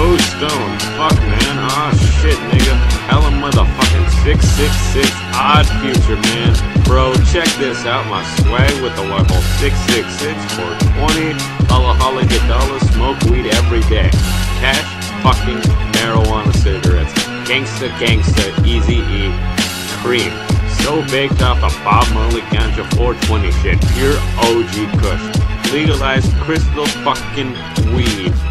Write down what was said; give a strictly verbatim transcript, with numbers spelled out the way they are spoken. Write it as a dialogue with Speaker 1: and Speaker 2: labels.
Speaker 1: Oh, stone. Fuck, man. Aw, shit, nigga. Hella motherfucking six six six odd future, man. Bro, check this out. My swag with the level six six six for twenty. Holla, holla, get dollar. Smoke weed every day. Cash, fucking marijuana cigarettes. Gangsta, gangsta, Easy-E, cream. So baked off of Bob Marley Ganja four twenty shit. Pure O G Kush. Legalized crystal fucking weed.